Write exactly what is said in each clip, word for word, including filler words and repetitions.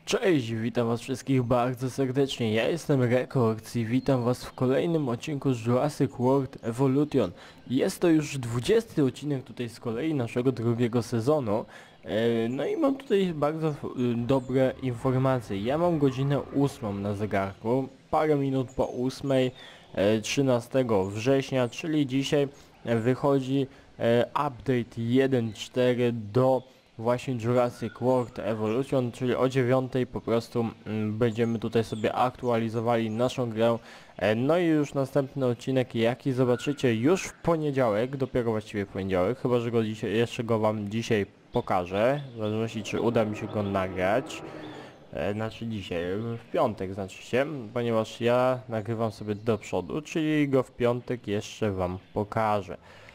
Cześć, witam was wszystkich bardzo serdecznie, ja jestem Rekords i witam was w kolejnym odcinku z Jurassic World Evolution. Jest to już dwudziesty odcinek tutaj z kolei naszego drugiego sezonu. E, no i mam tutaj bardzo y, dobre informacje. Ja mam godzinę ósmą na zegarku, parę minut po ósmej, e, trzynastego września, czyli dzisiaj e, wychodzi e, update jeden kropka cztery do właśnie Jurassic World Evolution, czyli o dziewiątej po prostu mm, będziemy tutaj sobie aktualizowali naszą grę. E, no i już następny odcinek, jaki zobaczycie już w poniedziałek, dopiero właściwie w poniedziałek, chyba że go dzisiaj, jeszcze go wam dzisiaj pokażę, w zależności czy uda mi się go nagrać. E, znaczy dzisiaj, w piątek znaczy się, ponieważ ja nagrywam sobie do przodu, czyli go w piątek jeszcze wam pokażę.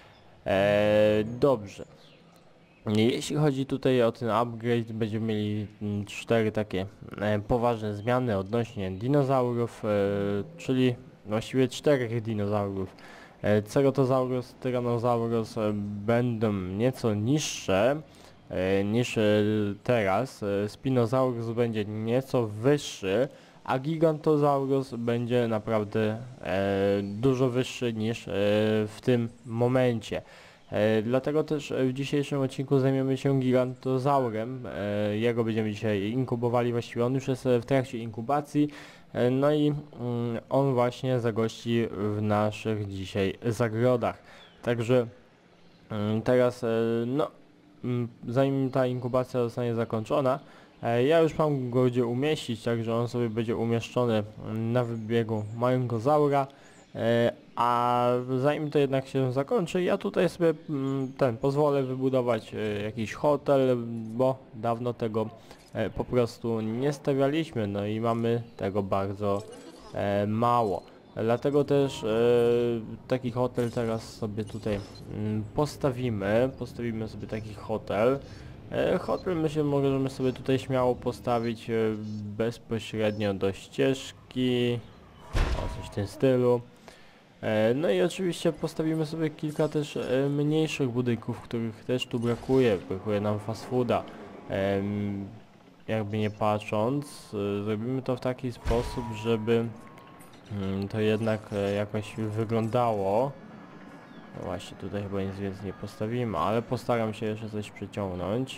E, dobrze. Jeśli chodzi tutaj o ten upgrade, będziemy mieli mm, cztery takie e, poważne zmiany odnośnie dinozaurów, e, czyli właściwie czterech dinozaurów. E, Ceratosaurus, Tyrannosaurus e, będą nieco niższe e, niż e, teraz, e, Spinosaurus będzie nieco wyższy, a Gigantosaurus będzie naprawdę e, dużo wyższy niż e, w tym momencie. E, dlatego też w dzisiejszym odcinku zajmiemy się Gigantozaurem. E, jego będziemy dzisiaj inkubowali, właściwie on już jest w trakcie inkubacji. E, no i mm, on właśnie zagości w naszych dzisiaj zagrodach. Także mm, teraz, e, no, mm, zanim ta inkubacja zostanie zakończona, e, ja już mam go gdzie umieścić, także on sobie będzie umieszczony na wybiegu Majongozaura. E, a zanim to jednak się zakończy, ja tutaj sobie mm, ten pozwolę wybudować e, jakiś hotel, bo dawno tego e, po prostu nie stawialiśmy, no i mamy tego bardzo e, mało. Dlatego też e, taki hotel teraz sobie tutaj mm, postawimy, postawimy sobie taki hotel. E, hotel myślę, możemy sobie tutaj śmiało postawić e, bezpośrednio do ścieżki, o coś w tym stylu. No i oczywiście postawimy sobie kilka też e, mniejszych budynków, których też tu brakuje. Brakuje nam fast fooda. E, jakby nie patrząc, e, zrobimy to w taki sposób, żeby mm, to jednak e, jakoś wyglądało. No właśnie, tutaj chyba nic więcej nie postawimy, ale postaram się jeszcze coś przyciągnąć.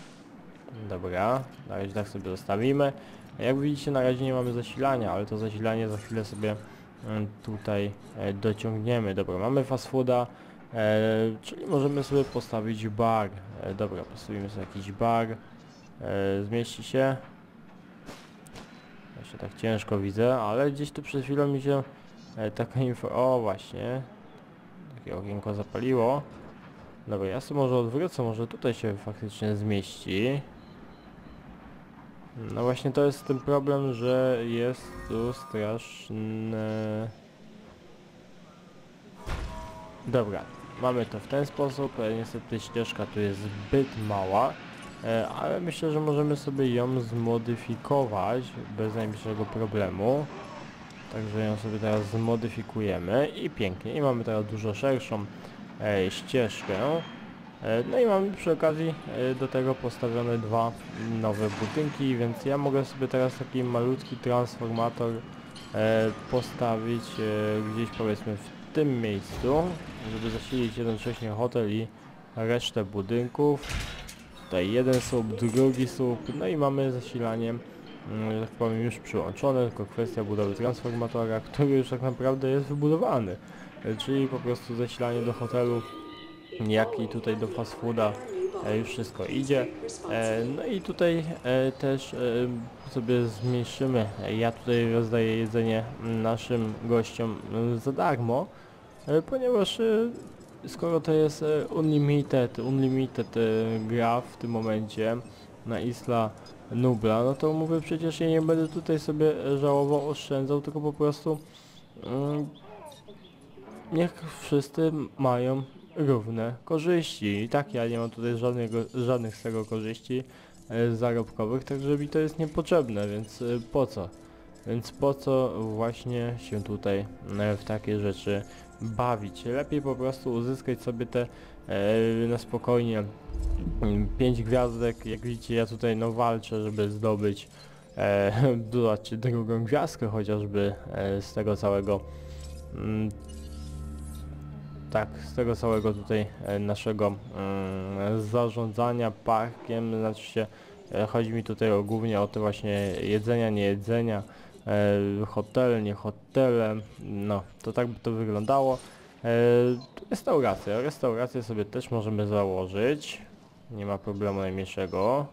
Dobra, na razie tak sobie zostawimy. Jak widzicie, na razie nie mamy zasilania, ale to zasilanie za chwilę sobie tutaj e, dociągniemy. Dobra, mamy fast fooda, e, czyli możemy sobie postawić bar. E, dobra, postawimy sobie jakiś bar. E, zmieści się. Jeszcze tak ciężko widzę, ale gdzieś tu przed chwilą mi się e, taka info... O, właśnie. Takie okienko zapaliło. Dobra, ja sobie może odwrócę, może tutaj się faktycznie zmieści. No właśnie to jest ten problem, że jest tu straszne... Dobra, mamy to w ten sposób, e, niestety ścieżka tu jest zbyt mała, e, ale myślę, że możemy sobie ją zmodyfikować bez najmniejszego problemu. Także ją sobie teraz zmodyfikujemy i pięknie, i mamy teraz dużo szerszą e, ścieżkę. No i mamy przy okazji do tego postawione dwa nowe budynki, więc ja mogę sobie teraz taki malutki transformator e, postawić e, gdzieś powiedzmy w tym miejscu, żeby zasilić jednocześnie hotel i resztę budynków. Tutaj jeden słup, drugi słup, no i mamy zasilanie, że tak powiem, już przyłączone, tylko kwestia budowy transformatora, który już tak naprawdę jest wybudowany, e, czyli po prostu zasilanie do hotelu, jak i tutaj do fast fooda e, już wszystko idzie. E, no i tutaj e, też e, sobie zmniejszymy. Ja tutaj rozdaję jedzenie naszym gościom e, za darmo, e, ponieważ e, skoro to jest e, unlimited, unlimited e, gra w tym momencie na Isla Nubla, no to mówię, przecież ja nie będę tutaj sobie żałował, oszczędzał, tylko po prostu mm, niech wszyscy mają równe korzyści. I tak ja nie mam tutaj żadnego, żadnych z tego korzyści e, zarobkowych, także mi to jest niepotrzebne, więc e, po co? Więc po co właśnie się tutaj e, w takie rzeczy bawić? Lepiej po prostu uzyskać sobie te e, na spokojnie pięć gwiazdek. Jak widzicie, ja tutaj no walczę, żeby zdobyć e, dodać drugą gwiazdkę chociażby e, z tego całego mm, tak, z tego całego tutaj e, naszego mm, zarządzania parkiem, znaczy się, e, chodzi mi tutaj o, głównie o te właśnie jedzenia, nie jedzenia, e, hotele, nie hotele, no to tak by to wyglądało. E, restaurację, restaurację sobie też możemy założyć, nie ma problemu najmniejszego.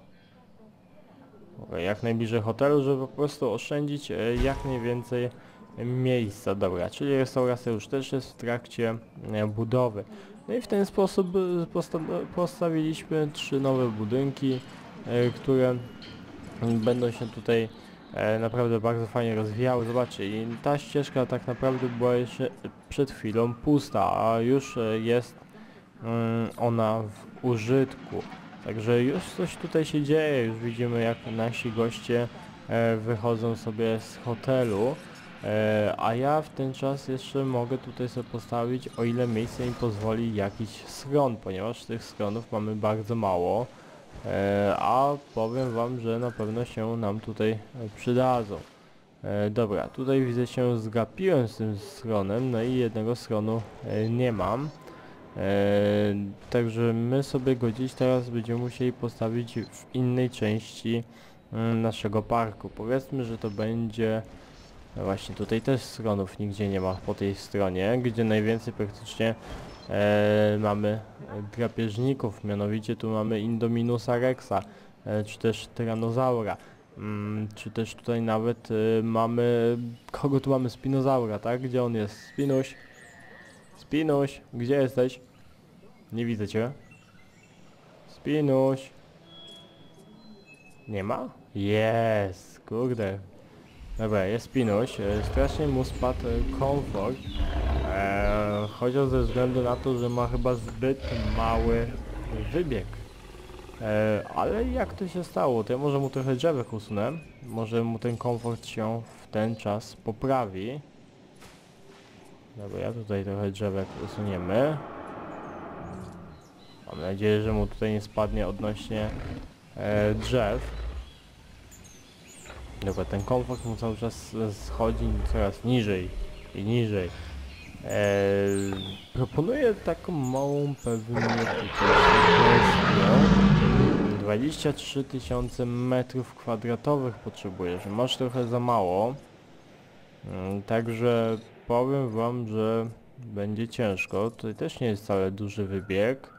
Jak najbliżej hotelu, żeby po prostu oszczędzić e, jak najwięcej miejsca. Dobra, czyli restauracja już też jest w trakcie e, budowy. No i w ten sposób e, posta postawiliśmy trzy nowe budynki, e, które będą się tutaj e, naprawdę bardzo fajnie rozwijały. Zobaczcie, i ta ścieżka tak naprawdę była jeszcze przed chwilą pusta, a już e, jest mm, ona w użytku. Także już coś tutaj się dzieje, już widzimy jak nasi goście e, wychodzą sobie z hotelu, e, a ja w ten czas jeszcze mogę tutaj sobie postawić, o ile miejsce mi pozwoli, jakiś schron, ponieważ tych schronów mamy bardzo mało, e, a powiem wam, że na pewno się nam tutaj e, przydadzą. E, dobra, tutaj widzę się zgapiłem z tym schronem, no i jednego schronu e, nie mam. Eee, także my sobie go gdzieś teraz będziemy musieli postawić w innej części mm, naszego parku. Powiedzmy, że to będzie... No właśnie, tutaj też schronów nigdzie nie ma po tej stronie, gdzie najwięcej praktycznie e, mamy drapieżników, mianowicie tu mamy Indominusa Rexa, e, czy też Tyrannozaura, mm, czy też tutaj nawet e, mamy... Kogo tu mamy? Spinozaura, tak? Gdzie on jest? Spinuś? Spinuś, gdzie jesteś? Nie widzę cię. Spinuś. Nie ma? Jest, kurde. Dobra, jest Spinuś. E, strasznie mu spadł e, komfort. E, chociaż ze względu na to, że ma chyba zbyt mały wybieg. E, ale jak to się stało? To ja może mu trochę drzewek usunę. Może mu ten komfort się w ten czas poprawi. Dobra, ja tutaj trochę drzewek usuniemy. Mam nadzieję, że mu tutaj nie spadnie odnośnie e, drzew. Dobra, ten komfort mu cały czas schodzi coraz niżej i niżej. E, proponuję taką małą pewnie sugestię. dwadzieścia trzy tysiące metrów kwadratowych potrzebujesz. Masz trochę za mało. Mm, także powiem wam, że będzie ciężko. Tutaj też nie jest wcale duży wybieg.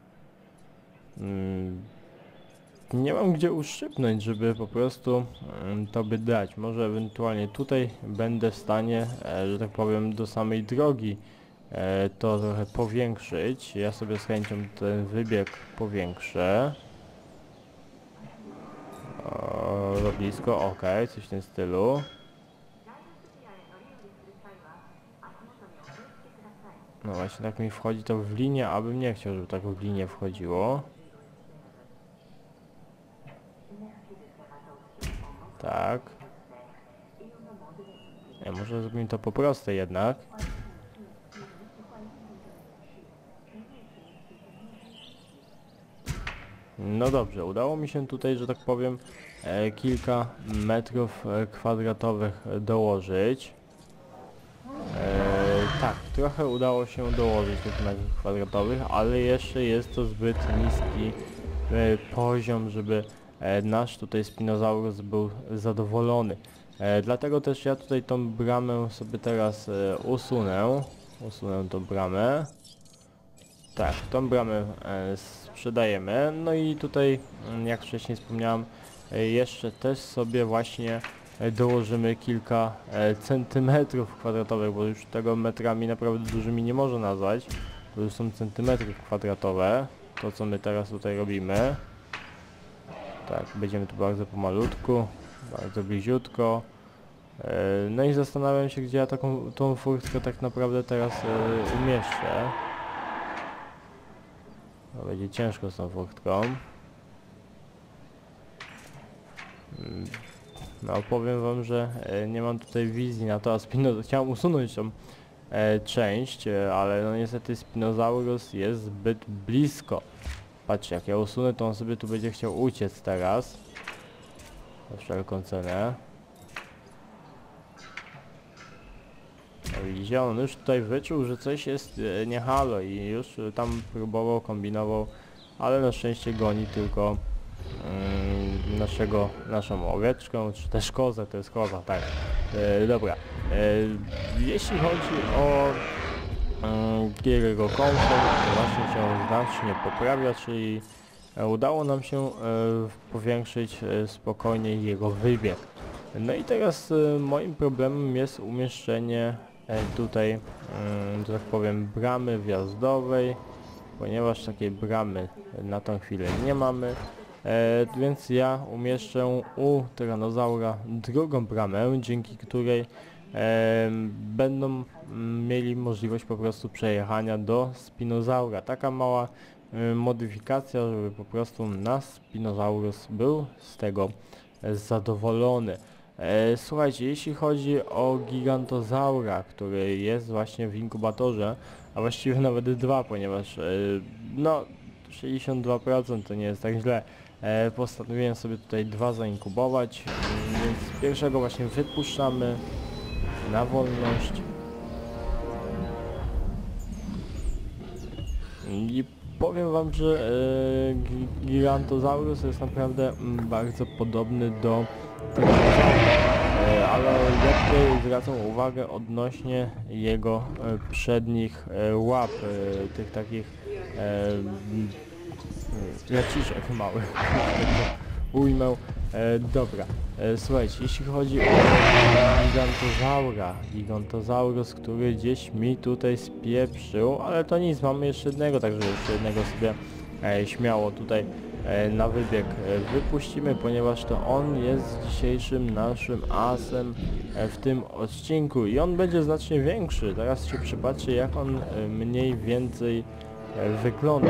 Mm, nie mam gdzie uszczypnąć, żeby po prostu mm, to by dać. Może ewentualnie tutaj będę w stanie, e, że tak powiem, do samej drogi e, to trochę powiększyć. Ja sobie z chęcią ten wybieg powiększę. O, za blisko, ok, coś w tym stylu. No właśnie, tak mi wchodzi to w linię, abym nie chciał, żeby tak w linię wchodziło. Tak. Ja może zrobimy to po prostej jednak. No dobrze, udało mi się tutaj, że tak powiem, e, kilka metrów e, kwadratowych dołożyć. E, tak, trochę udało się dołożyć tych metrów kwadratowych, ale jeszcze jest to zbyt niski e, poziom, żeby e, nasz tutaj Spinosaurus był zadowolony. E, dlatego też ja tutaj tą bramę sobie teraz e, usunę. Usunę tą bramę. Tak, tą bramę e, sprzedajemy. No i tutaj, jak wcześniej wspomniałem, e, jeszcze też sobie właśnie e, dołożymy kilka e, centymetrów kwadratowych, bo już tego metrami naprawdę dużymi nie można nazwać. To już są centymetry kwadratowe, to co my teraz tutaj robimy. Tak, będziemy tu bardzo pomalutku, bardzo bliziutko. E, no i zastanawiam się, gdzie ja taką tą furtkę tak naprawdę teraz e, umieszczę. To będzie ciężko z tą furtką. No powiem wam, że e, nie mam tutaj wizji na to, a Spino chciałem usunąć tą e, część, e, ale no niestety Spinosaurus jest zbyt blisko. Patrzcie, jak ja usunę, to on sobie tu będzie chciał uciec teraz. za wszelką cenę. No widzicie, on już tutaj wyczuł, że coś jest e, nie halo i już e, tam próbował, kombinował, ale na szczęście goni tylko mm, naszego, naszą owieczkę, czy też kozę, to jest koza, tak. E, dobra, e, jeśli chodzi o Gierego komfort, to właśnie się znacznie poprawia, czyli e, udało nam się e, powiększyć e, spokojnie jego wybieg. No i teraz e, moim problemem jest umieszczenie e, tutaj, e, że tak powiem, bramy wjazdowej, ponieważ takiej bramy na tą chwilę nie mamy, e, więc ja umieszczę u tyranozaura drugą bramę, dzięki której e, będą mieli możliwość po prostu przejechania do spinozaura. Taka mała e, modyfikacja, żeby po prostu nasz spinozaurus był z tego e, zadowolony. E, słuchajcie, jeśli chodzi o gigantozaura, który jest właśnie w inkubatorze, a właściwie nawet dwa, ponieważ e, no sześćdziesiąt dwa procent to nie jest tak źle. E, postanowiłem sobie tutaj dwa zainkubować, mm, więc pierwszego właśnie wypuszczamy na wolność. I powiem wam, że e, Gigantosaurus jest naprawdę m, bardzo podobny do tyranozaura, e, ale ja tutaj zwracam uwagę odnośnie jego e, przednich e, łap, e, tych takich e, leciszek małych, ujmę. E, dobra, e, słuchajcie, jeśli chodzi o Gigantozaura, Gigantosaurus, który gdzieś mi tutaj spieprzył, ale to nic, mamy jeszcze jednego, także jeszcze jednego sobie e, śmiało tutaj e, na wybieg e, wypuścimy, ponieważ to on jest dzisiejszym naszym asem e, w tym odcinku i on będzie znacznie większy. Teraz się przypatrzę, jak on e, mniej więcej e, wygląda.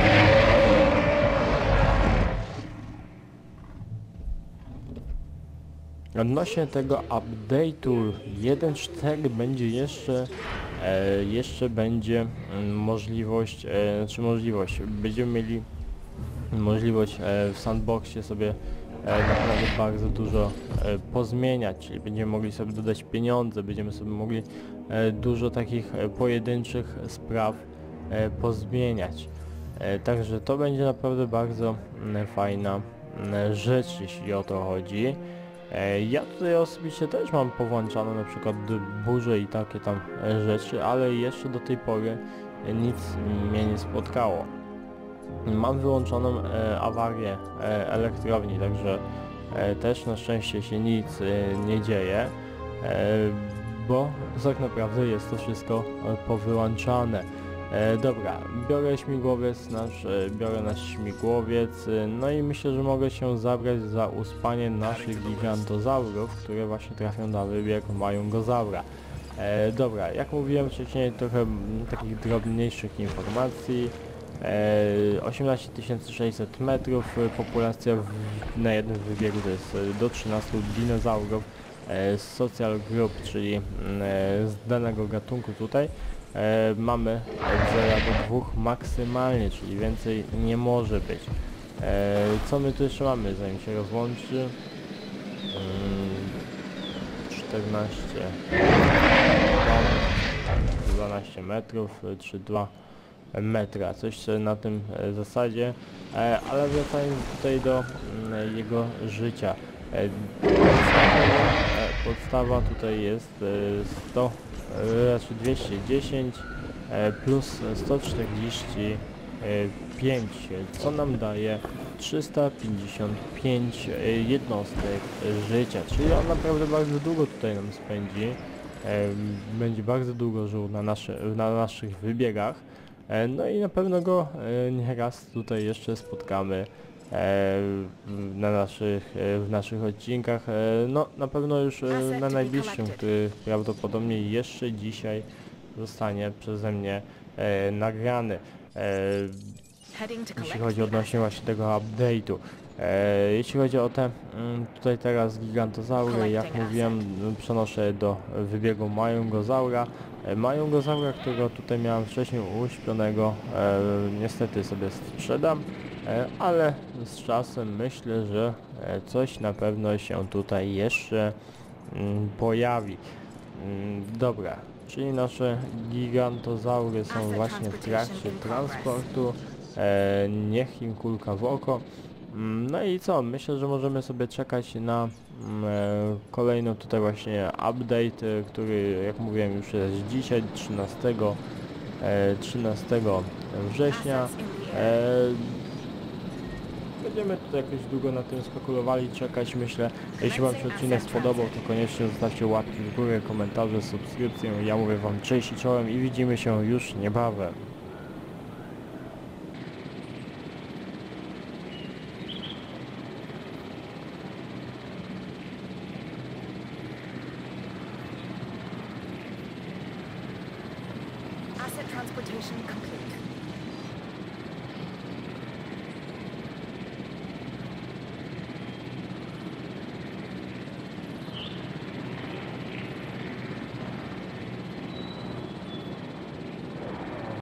Odnośnie tego update'u jeden kropka cztery będzie jeszcze e, jeszcze będzie mm, możliwość, e, czy możliwość, będziemy mieli możliwość e, w sandboxie sobie e, naprawdę bardzo dużo e, pozmieniać, czyli będziemy mogli sobie dodać pieniądze, będziemy sobie mogli e, dużo takich e, pojedynczych spraw e, pozmieniać. E, także to będzie naprawdę bardzo m, fajna m, rzecz, jeśli o to chodzi. Ja tutaj osobiście też mam powłączane na przykład burze i takie tam rzeczy, ale jeszcze do tej pory nic mnie nie spotkało. Mam wyłączoną e, awarię e, elektrowni, także e, też na szczęście się nic e, nie dzieje, e, bo tak naprawdę jest to wszystko e, powyłączane. E, dobra, biorę śmigłowiec nasz, e, biorę nasz śmigłowiec, e, no i myślę, że mogę się zabrać za uspanie naszych gigantozaurów, które właśnie trafią na wybieg Majungozaura. E, dobra, jak mówiłem wcześniej, trochę m, takich drobniejszych informacji. E, osiemnaście tysięcy sześćset metrów, e, populacja w, na jednym wybiegu to jest e, do trzynastu dinozaurów, e, social group, czyli e, z danego gatunku tutaj. E, mamy od zera do dwóch maksymalnie, czyli więcej nie może być. E, co my tu jeszcze mamy, zanim się rozłączy? Mm, czternaście, dwanaście metrów, trzy dwa metra, coś na tym e, zasadzie, e, ale wracając tutaj do mm, jego życia. E, podstawa, e, podstawa tutaj jest e, sto, raczej dwieście dziesięć e, plus sto czterdzieści pięć, co nam daje trzysta pięćdziesiąt pięć e, jednostek życia, czyli on naprawdę bardzo długo tutaj nam spędzi, e, będzie bardzo długo żył na, nasze, na naszych wybiegach. No i na pewno go e, nieraz tutaj jeszcze spotkamy e, na naszych, e, w naszych odcinkach. E, no na pewno już e, na najbliższym, który prawdopodobnie jeszcze dzisiaj zostanie przeze mnie e, nagrany. E, jeśli chodzi odnośnie właśnie tego update'u. E, jeśli chodzi o te mm, tutaj teraz gigantozaury, jak mówiłem, przenoszę do wybiegu Majungozaura. E, Majungozaura, którego tutaj miałem wcześniej uśpionego, e, niestety sobie sprzedam e, ale z czasem myślę, że e, coś na pewno się tutaj jeszcze mm, pojawi. Mm, dobra, czyli nasze gigantozaury są właśnie w trakcie transportu, e, niech im kulka w oko. Mm, No i co? Myślę, że możemy sobie czekać na mm, e, kolejną tutaj właśnie update, e, który jak mówiłem już jest dzisiaj, trzynastego, e, trzynastego września. E, Będziemy tutaj jakoś długo na tym spekulowali, czekać myślę. Jeśli Wam się odcinek spodobał, to koniecznie zostawcie łapki w górę, komentarze, subskrypcję. Ja mówię Wam cześć i czołem i widzimy się już niebawem. Asset transportation complete.